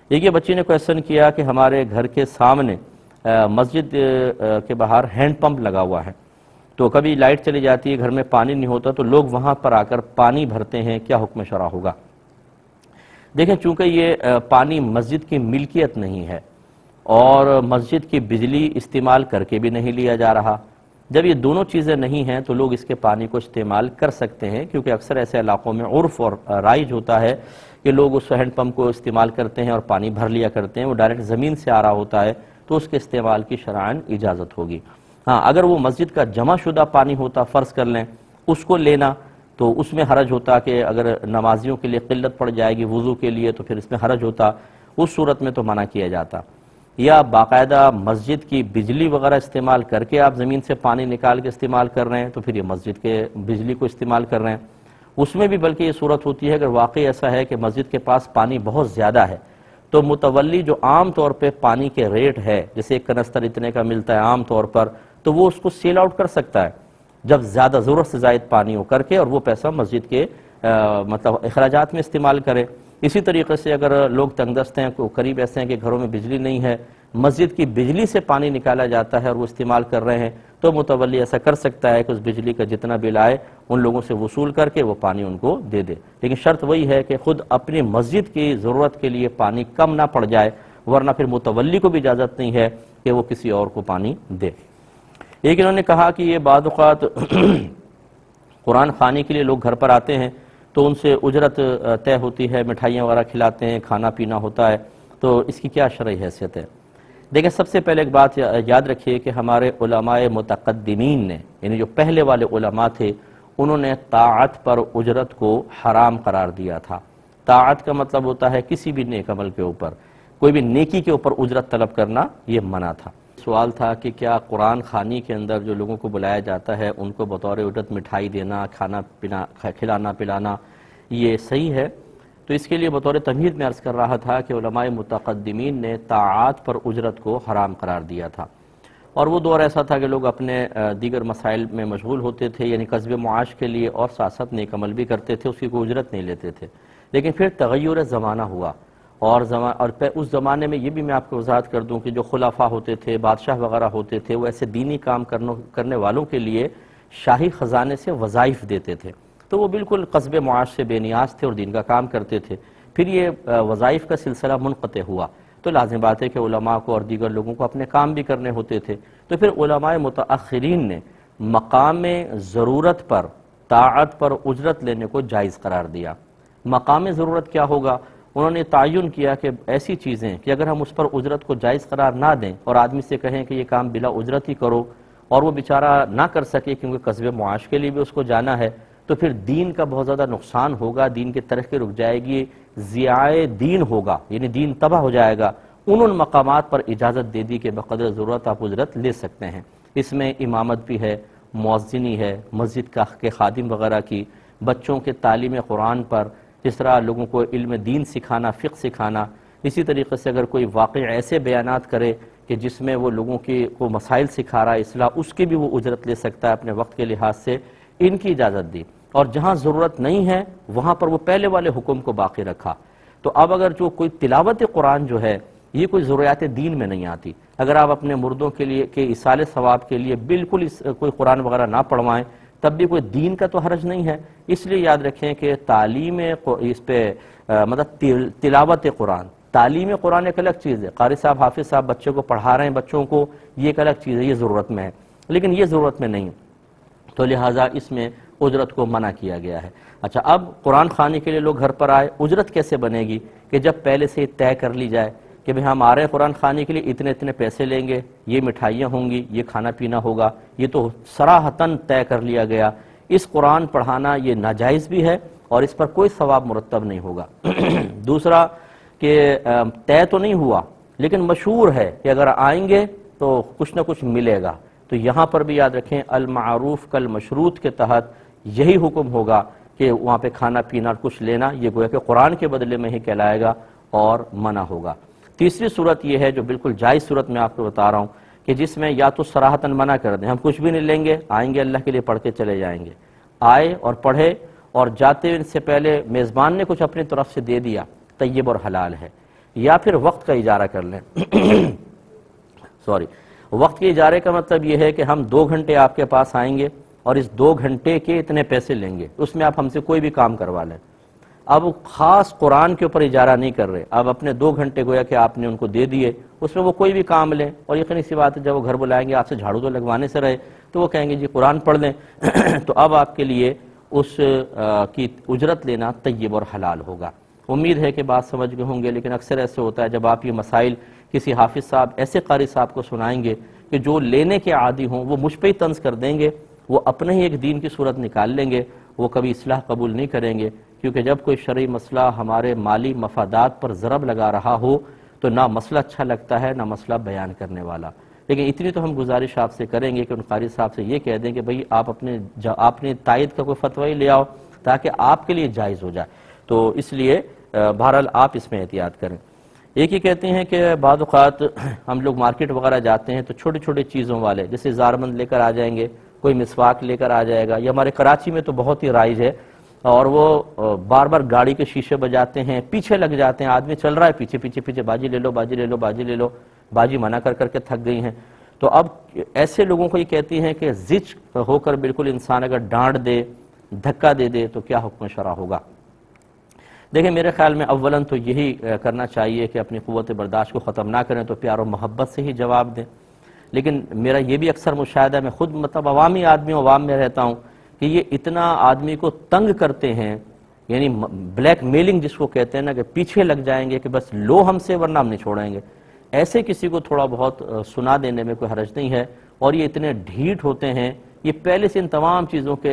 ایک یہ بچی نے کویسچن کیا کہ ہمارے گھر کے سامنے مسجد کے باہر ہینڈ پمپ لگا ہوا ہے، تو کبھی لائٹ چلی جاتی ہے، گھر میں پانی نہیں ہوتا تو لوگ وہاں پر آ کر پانی بھرتے ہیں، کیا حکم شرع ہوگا؟ دیکھیں، چونکہ یہ پانی مسجد کی ملکیت نہیں ہے اور مسجد کی بجلی استعمال کر کے بھی نہیں لیا جا رہا، جب یہ دونوں چیزیں نہیں ہیں تو لوگ اس کے پانی کو استعمال کر سکتے ہیں، کیونکہ اکثر ایسے علاقوں میں عرف اور رائج ہوتا ہے کہ لوگ اس ہینڈ پمپ کو استعمال کرتے ہیں اور پانی بھر لیا کرتے ہیں، وہ ڈائریکٹ زمین سے آ رہا ہوتا ہے تو اس کے استعمال کی شرعاً اجازت ہوگی۔ ہاں، اگر وہ مسجد کا جمع شدہ پانی ہوتا، فرض کر لیں اس کو لینا، تو اس میں حرج ہوتا کہ اگر نمازیوں کے لیے قلت پڑ جائے گی وضو کے لیے تو پھر اس میں حرج ہوتا، اس صورت میں تو منع کیا جاتا۔ یا باقاعدہ مسجد کی بجلی وغیرہ استعمال کر کے آپ زمین سے پانی نکال کے استعمال کر رہے ہیں تو پھر یہ مسجد کے بجلی کو استعمال کر رہے ہیں، اس میں بھی بلکہ یہ صورت ہوتی ہے اگر واقعی ایسا ہے کہ مسجد کے پاس پانی بہت زیادہ ہے تو متولی جو عام طور پہ پانی کے ریٹ ہے، جیسے ایک کنستر اتنے کا ملتا ہے عام طور پر، تو وہ اس کو سیل آؤٹ کر سکتا ہے جب زیادہ ضرورت سے زائد پانی ہو کر کے، اور وہ پیسہ مسجد کے مطلب اخراجات میں استعمال کرے۔ اسی طریقے سے اگر لوگ تنگ دست ہیں، قریب ایسے ہیں کہ گھروں میں بجلی نہیں ہے، مسجد کی بجلی سے پانی نکالا جاتا ہے اور وہ استعمال کر رہے ہیں، تو متولی ایسا کر سکتا ہے کہ اس بجلی کا جتنا بل آئے ان لوگوں سے وصول کر کے وہ پانی ان کو دے دے، لیکن شرط وہی ہے کہ خود اپنی مسجد کی ضرورت کے لیے پانی کم نہ پڑ جائے، ورنہ پھر متولی کو بھی اجازت نہیں ہے کہ وہ کسی اور کو پانی دے۔ ایک انہوں نے کہا کہ یہ بعض اوقات قرآن خوانی کے لیے لوگ گھر پر آتے ہیں تو ان سے اجرت طے ہوتی ہے، مٹھائیاں وغیرہ کھلاتے ہیں، کھانا پینا ہوتا ہے، تو اس کی کیا شرعی حیثیت ہے؟ دیکھیں، سب سے پہلے ایک بات یاد رکھیے کہ ہمارے علماء متقدمین نے، یعنی جو پہلے والے علماء تھے، انہوں نے طاعت پر اجرت کو حرام قرار دیا تھا۔ طاعت کا مطلب ہوتا ہے کسی بھی نیک عمل کے اوپر، کوئی بھی نیکی کے اوپر اجرت طلب کرنا یہ منع تھا۔ سوال تھا کہ کیا قرآن خوانی کے اندر جو لوگوں کو بلایا جاتا ہے ان کو بطور اجرت مٹھائی دینا، کھانا پینا، کھلانا پلانا، یہ صحیح ہے؟ تو اس کے لیے بطور تمہید میں عرض کر رہا تھا کہ علماء متقدمین نے طاعات پر اجرت کو حرام قرار دیا تھا، اور وہ دور ایسا تھا کہ لوگ اپنے دیگر مسائل میں مشغول ہوتے تھے، یعنی کسب معاش کے لیے، اور ساتھ ساتھ نیک عمل بھی کرتے تھے، اس کی کوئی اجرت نہیں لیتے تھے۔ لیکن پھر تغیر زمانہ ہوا، اور اس زمانے میں یہ بھی میں آپ کو وضاحت کر دوں کہ جو خلفاء ہوتے تھے، بادشاہ وغیرہ ہوتے تھے، وہ ایسے دینی کام کرنے والوں کے لیے شاہی خزانے سے وظائف دیتے تھے، تو وہ بالکل قصب معاش سے بے نیاز تھے اور دین کا کام کرتے تھے۔ پھر یہ وظائف کا سلسلہ منقطع ہوا تو لازم بات ہے کہ علماء کو اور دیگر لوگوں کو اپنے کام بھی کرنے ہوتے تھے، تو پھر علماء متاخرین نے مقام ضرورت پر طاعت پر اجرت لینے کو جائز قرار دیا۔ مقام ضرورت کیا ہوگا؟ انہوں نے تعین کیا کہ ایسی چیزیں کہ اگر ہم اس پر اجرت کو جائز قرار نہ دیں اور آدمی سے کہیں کہ یہ کام بلا اجرت ہی کرو، اور وہ بیچارہ نہ کر سکے کیونکہ قصب معاش کے لیے بھی اس کو جانا ہے، تو پھر دین کا بہت زیادہ نقصان ہوگا، دین کی ترقی رک جائے گی، ضیاء دین ہوگا، یعنی دین تباہ ہو جائے گا۔ ان مقامات پر اجازت دے دی کہ بقدر ضرورت آپ اجرت لے سکتے ہیں۔ اس میں امامت بھی ہے، مؤذنی ہے، مسجد کے خادم وغیرہ کی، بچوں کے تعلیم قرآن پر، جس طرح لوگوں کو علم دین سکھانا، فقہ سکھانا۔ اسی طریقے سے اگر کوئی واقع ایسے بیانات کرے کہ جس میں وہ لوگوں کو مسائل سکھا رہا ہے اصلاح، اس کی بھی وہ اجرت لے سکتا ہے اپنے وقت کے لحاظ سے، ان کی اجازت دی۔ اور جہاں ضرورت نہیں ہے وہاں پر وہ پہلے والے حکم کو باقی رکھا۔ تو اب اگر جو کوئی تلاوت قرآن جو ہے یہ کوئی ضروریات دین میں نہیں آتی، اگر آپ اپنے مردوں کے لیے کہ ایصال ثواب کے لیے بالکل کوئی قرآن وغیرہ نہ پڑھوائیں تب بھی کوئی دین کا تو حرج نہیں ہے۔ اس لیے یاد رکھیں کہ تعلیم اس پہ مطلب تلاوت قرآن، تعلیم قرآن ایک الگ چیز ہے، قاری صاحب، حافظ صاحب بچے کو پڑھا رہے ہیں بچوں کو، یہ ایک الگ چیز ہے، یہ ضرورت میں ہے، لیکن یہ ضرورت میں نہیں، تو لہٰذا اس میں اجرت کو منع کیا گیا ہے۔ اچھا، اب قرآن خوانی کے لیے لوگ گھر پر آئے، اجرت کیسے بنے گی؟ کہ جب پہلے سے طے کر لی جائے کہ بھئی ہم آ رہے ہیں قرآن خوانی کے لیے، اتنے اتنے پیسے لیں گے، یہ مٹھائیاں ہوں گی، یہ کھانا پینا ہوگا، یہ تو صراحتاً طے کر لیا گیا۔ اس قرآن پڑھانا یہ ناجائز بھی ہے اور اس پر کوئی ثواب مرتب نہیں ہوگا۔ دوسرا کہ طے تو نہیں ہوا لیکن مشہور ہے کہ اگر آئیں گے تو کچھ نہ کچھ ملے گا، تو یہاں پر بھی یاد رکھیں المعروف کالمشروط کے تحت یہی حکم ہوگا کہ وہاں پہ کھانا پینا کچھ لینا یہ گویا کہ قرآن کے بدلے میں ہی کہلائے گا اور منع ہوگا۔ تیسری صورت یہ ہے جو بالکل جائز صورت میں آپ کو بتا رہا ہوں کہ جس میں یا تو صراحتاً منع کر دیں، ہم کچھ بھی نہیں لیں گے، آئیں گے اللہ کے لیے پڑھ کے چلے جائیں گے، آئے اور پڑھے اور جاتے سے پہلے میزبان نے کچھ اپنی طرف سے دے دیا، طیب اور حلال ہے۔ یا پھر وقت کا اجارہ کر لیں سوری وقت کے اجارے کا مطلب یہ ہے کہ ہم 2 گھنٹے آپ کے پاس آئیں گے اور اس 2 گھنٹے کے اتنے پیسے لیں گے، اس میں آپ ہم سے کوئی بھی کام کروا لیں۔ اب خاص قرآن کے اوپر اجارہ نہیں کر رہے، اب اپنے 2 گھنٹے گویا کہ آپ نے ان کو دے دیے، اس میں وہ کوئی بھی کام لیں، اور یقینی سی بات ہے جب وہ گھر بلائیں گے آپ سے جھاڑو تو لگوانے سے رہے تو وہ کہیں گے جی قرآن پڑھ لیں تو اب آپ کے لیے اس کی اجرت لینا طیب اور حلال ہوگا۔ امید ہے کہ بات سمجھ گئے ہوں گے، لیکن اکثر ایسے ہوتا ہے جب آپ یہ مسائل کسی حافظ صاحب ایسے قاری صاحب کو سنائیں گے کہ جو لینے کے عادی ہوں، وہ مجھ پہ ہی طنز کر دیں گے، وہ اپنے ہی ایک دین کی صورت نکال لیں گے، وہ کبھی اصلاح قبول نہیں کریں گے، کیونکہ جب کوئی شرعی مسئلہ ہمارے مالی مفادات پر ضرب لگا رہا ہو تو نہ مسئلہ اچھا لگتا ہے نہ مسئلہ بیان کرنے والا۔ لیکن اتنی تو ہم گزارش آپ سے کریں گے کہ ان قاری صاحب سے یہ کہہ دیں کہ بھئی آپ اپنے تائید کا کوئی فتوی ہی لے آؤ تاکہ آپ کے لیے جائز ہو جائے، تو اس لیے بہرحال آپ اس میں احتیاط کریں۔ ایک ہی کہتے ہیں کہ بعض اوقات ہم لوگ مارکیٹ وغیرہ جاتے ہیں تو چھوٹے چھوٹے چیزوں والے جیسے زارمند لے کر آ جائیں گے، کوئی مسواک لے کر آ جائے گا، یا ہمارے کراچی میں تو بہت ہی رائج ہے، اور وہ بار بار گاڑی کے شیشے بجاتے ہیں، پیچھے لگ جاتے ہیں، آدمی چل رہا ہے پیچھے پیچھے پیچھے باجی لے لو باجی لے لو باجی لے لو، باجی منع کر کر کے تھک گئی ہیں۔ تو اب ایسے لوگوں کو یہ کہتی ہیں کہ زچ ہو کر بالکل انسان اگر ڈانٹ دے دھکا دے دے تو کیا حکم شرع ہوگا؟ دیکھیں میرے خیال میں اولاً تو یہی کرنا چاہیے کہ اپنی قوت برداشت کو ختم نہ کریں تو پیار و محبت سے ہی جواب دیں، لیکن میرا یہ بھی اکثر مشاہدہ ہے، میں خود عوامی آدمی عوام میں رہتا ہوں کہ یہ اتنا آدمی کو تنگ کرتے ہیں، یعنی بلیک میلنگ جس کو کہتے ہیں نا، کہ پیچھے لگ جائیں گے کہ بس لو ہم سے ورنہ ہم نہیں چھوڑیں گے، ایسے کسی کو تھوڑا بہت سنا دینے میں کوئی حرج نہیں ہے۔ اور یہ اتنے ڈھیٹ ہوتے ہیں، یہ پہلے سے ان تمام چیزوں کے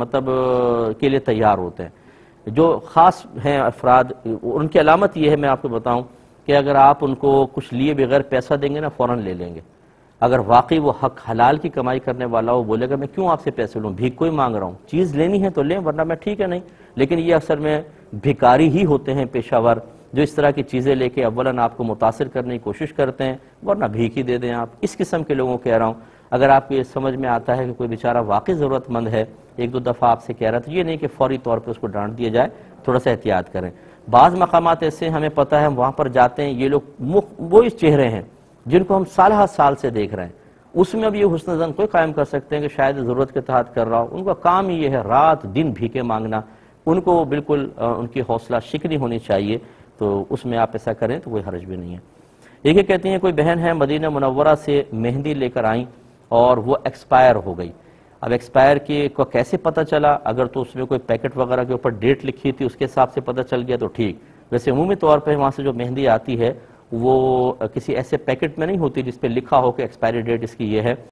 کے لیے تیار ہوتے ہیں۔ جو خاص ہیں افراد، ان کی علامت یہ ہے، میں آپ کو بتاؤں کہ اگر آپ ان کو کچھ لیے بغیر پیسہ دیں گے نا فوراً لے لیں گے۔ اگر واقعی وہ حق حلال کی کمائی کرنے والا ہو، بولے گا میں کیوں آپ سے پیسے لوں، بھیک کوئی مانگ رہا ہوں، چیز لینی ہے تو لیں ورنہ میں ٹھیک ہے نہیں۔ لیکن یہ اکثر میں بھکاری ہی ہوتے ہیں پیشہ ور، جو اس طرح کی چیزیں لے کے اولاً آپ کو متاثر کرنے کی کوشش کرتے ہیں ورنہ بھیک ہی دے دیں آپ۔ اس قسم کے لوگوں کو کہہ رہا ہوں، اگر آپ کو یہ سمجھ میں آتا ہے کہ کوئی بیچارہ واقعی ضرورت مند ہے، 1-2 دفعہ آپ سے کہہ رہا ہے، تو یہ نہیں کہ فوری طور پہ اس کو ڈانٹ دیا جائے، تھوڑا سا احتیاط کریں۔ بعض مقامات ایسے ہمیں پتہ ہے، ہم وہاں پر جاتے ہیں، یہ لوگ وہی چہرے ہیں جن کو ہم سالہ سال سے دیکھ رہے ہیں، اس میں اب یہ حسن ظن کوئی قائم کر سکتے ہیں کہ شاید ضرورت کے تحت کر رہا ہو، ان کا کام ہی یہ ہے رات دن بھیکے مانگنا، ان کو بالکل ان کی حوصلہ شکنی ہونی چاہیے، تو اس میں آپ ایسا کریں تو کوئی حرج بھی نہیں ہے۔ ایک یہ کہتی ہیں کوئی بہن ہے مدینہ منورہ سے مہندی لے کر آئیں اور وہ ایکسپائر ہو گئی، اب ایکسپائر کو کیسے پتہ چلا؟ اگر تو اس میں کوئی پیکٹ وغیرہ کے اوپر ڈیٹ لکھی تھی اس کے حساب سے پتہ چل گیا تو ٹھیک، ویسے عمومی طور پہ وہاں سے جو مہندی آتی ہے وہ کسی ایسے پیکٹ میں نہیں ہوتی جس پہ لکھا ہو کہ ایکسپائری ڈیٹ اس کی یہ ہے،